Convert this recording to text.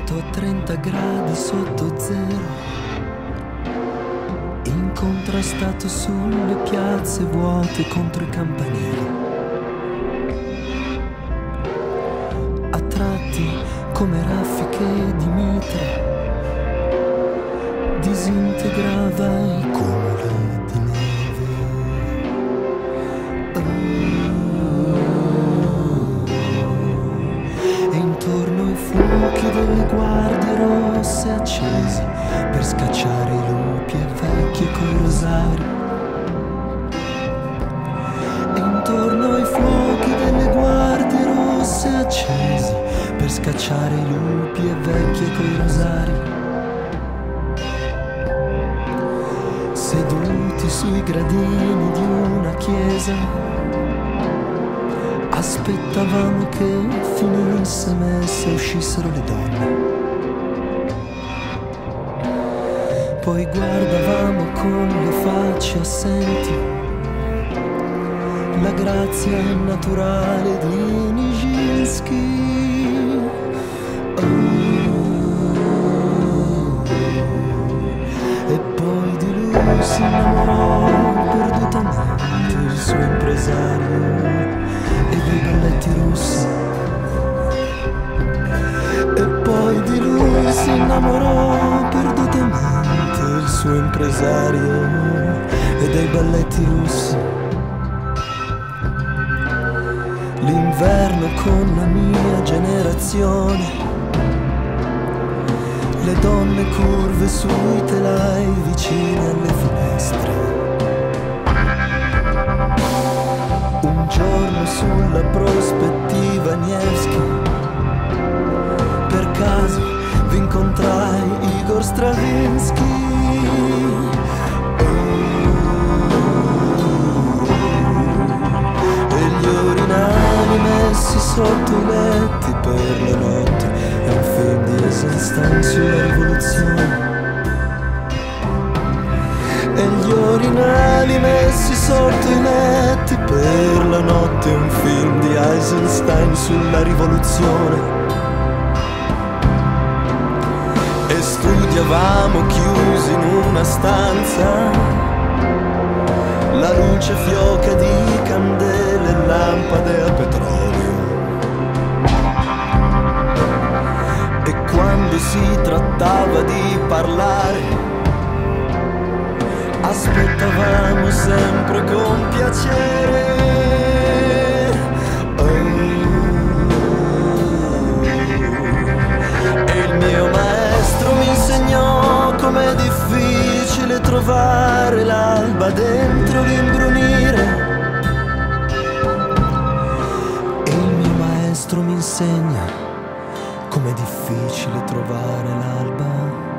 vento a 30 gradi sotto zero, incontrastato sulle piazze vuote contro i campanili. A tratti come raffiche di mitra disintegrava i cumuli di neve. E intorno ai fuochi delle guardie rosse accesi per scacciare i lupi e vecchi coi rosari. E intorno ai fuochi delle guardie rosse accesi per scacciare i lupi e vecchi coi rosari. Seduti sui gradini di una chiesa, aspettavamo che finisse messa e uscissero le donne. Poi guardavamo con le facce assenti la grazia naturale di Nijinsky. E poi di lui si innamorò perdutamente il suo impresario e dei balletti russi. E poi di lui si innamorò perdutamente il suo impresario e dei balletti russi. L'inverno con la mia generazione, le donne curve sui telai vicine alle finestre. Un giorno sulla prospettiva Nevsky, per caso vi incontrai Igor Stravinsky. E gli urinali messi sotto i letti per la notte, è un film di Eisenstein sulla rivoluzione. E gli urinali messi sotto i letti per la notte, è un film di Eisenstein sulla rivoluzione. E studiavamo chiusi in una stanza, la luce fioca di candele e lampade a petrolio. E quando si trattava di parlare, aspettavamo sempre con piacere. E il mio maestro mi insegnò com'è difficile trovare l'alba dentro l'imbrunire. E il mio maestro mi insegna com'è difficile trovare l'alba